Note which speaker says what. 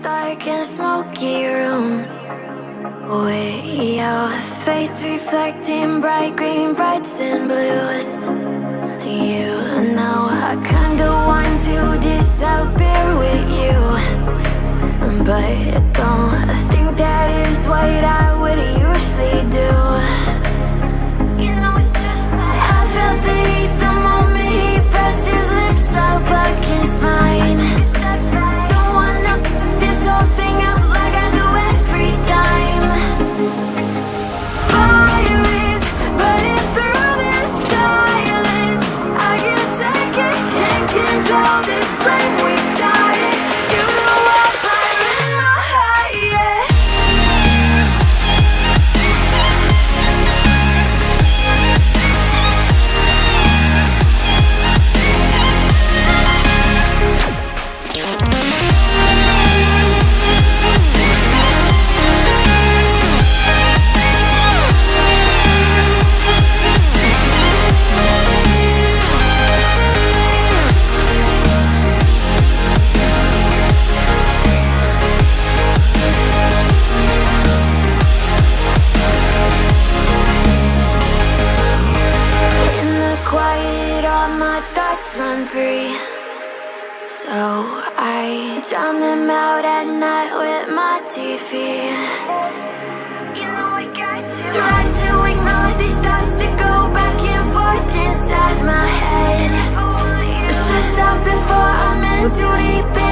Speaker 1: dark and smoky room, with your face reflecting bright green, brights and blues. You know I kinda want to disappear with you, but I don't think that is what I would usually do. You know it's just like I felt the heat the moment he pressed his lips up against mine. Don't wanna this whole thing up like I do every time. Fire is burning through this silence. I can't take it, can't control this flame we started. You know wildfire in my heart, yeah. Run free, so I drown them out at night with my TV. You know I got to try to ignore these thoughts that go back and forth inside my head. I should stop before I'm in too deep in.